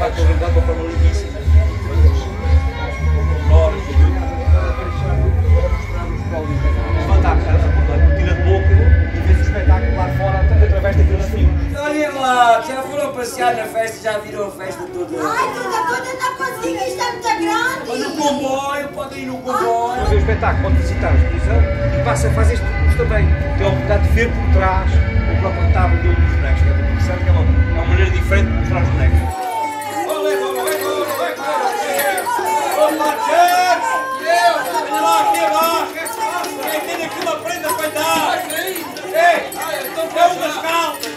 estou organizado de uma forma lindíssima. Levantar a cortina de boca e ver o espetáculo lá fora através daqueles filmes. Olhem lá, já foram passear na festa, já viram a festa toda. Ai, toda não consigo, isto é muito grande. No comboio, podem ir no comboio. Para ver o espetáculo, pode visitar a exposição e passa a fazer este percurso também. Tem a oportunidade de ver por trás o próprio retábulo dos bonecos, que é muito interessante, que é uma maneira diferente de mostrar os bonecos. Olha lá, aqui abaixo! Quem tem aqui uma prenda para dar? Ei, é umas calças!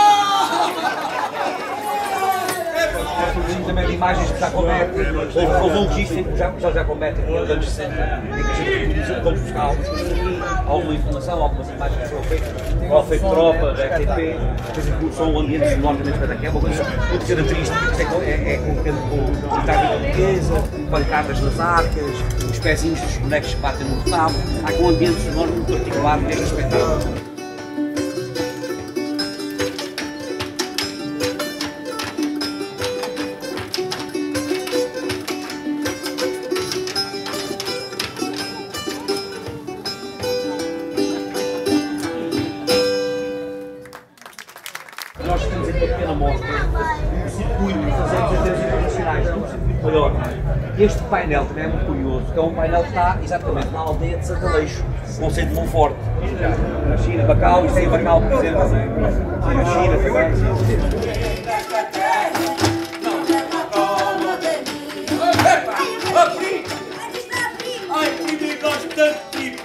Também de imagens de Jacobet, ou o logístico que já Jacobet aqui nos anos 60, em que a gente vamos buscar alguma informação, algumas imagens que foram feitas, ou feito tropa, da RTP, são ambientes sonoro também espetacular, é uma coisa muito característica, com guitarra portuguesa, pancadas nas arcas, os pezinhos dos bonecos que batem no retábulo, há com um ambiente sonoro muito particular neste espetáculo. Nós temos aqui uma pequena mostra, um circuito que fazemos em termos internacionais, um circuito maior. Este painel também é muito curioso, que é um painel que está exatamente na aldeia de Santaleixo, conceito de Monforte. Na China, Bacau, e sem Bacau, por exemplo. Na China também. Ai, primo, gosto tanto de ti,